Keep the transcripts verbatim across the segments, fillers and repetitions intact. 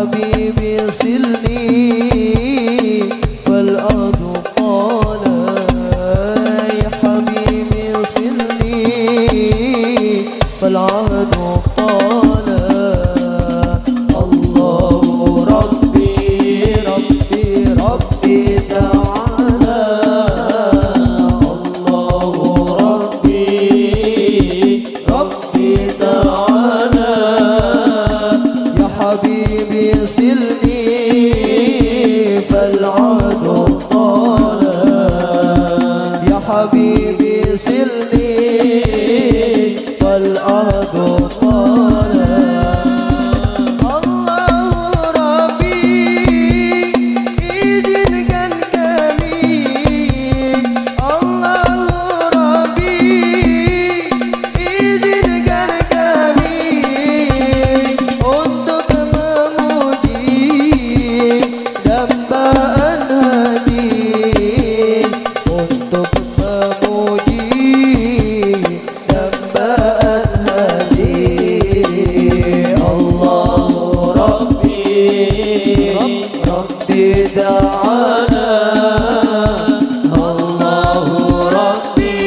حبيبي صلني فالأرض قال يا حبيبي صلني فالعهد قال الله ربي ربي ربي تعالى الله ربي ربي تعالى يا حبيبي صلني فالعهد طال يا حبيبي صلني فالعهد طال الله ربي إذن كان كمين الله ربي إذن كان كمين untuk memuji dambaan hati untuk memuji dambaan hati Allah Rabbi Rabbi ta'ala Allah Rabbi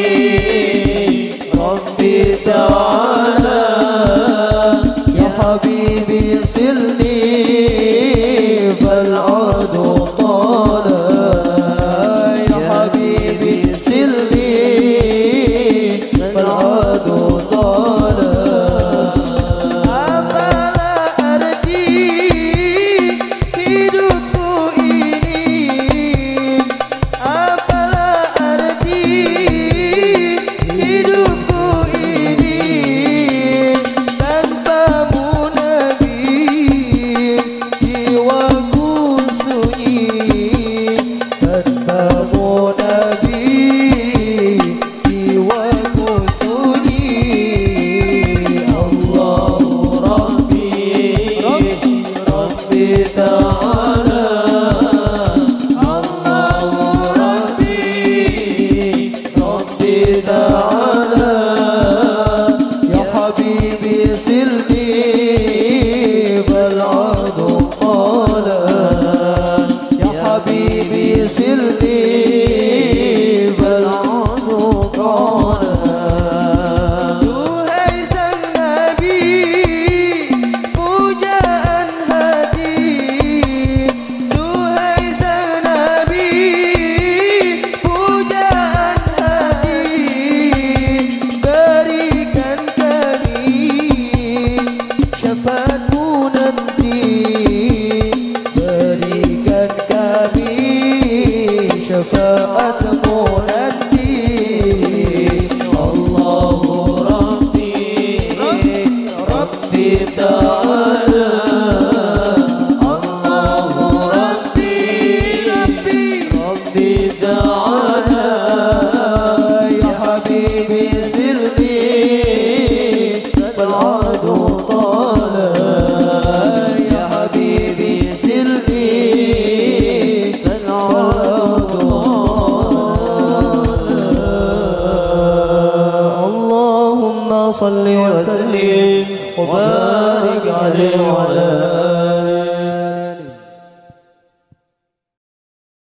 Rabbi ta'ala ya habibi silni فالعهد طال يا حبيبي سلني فالعهد طال أفلا أرتي hidupku ini أفلا أرتي hidupku ini tanpamu Nabi jiwaku sunyi tanpamu Nabi jiwaku sunyi Allah Rabbi Rabbi Rabbi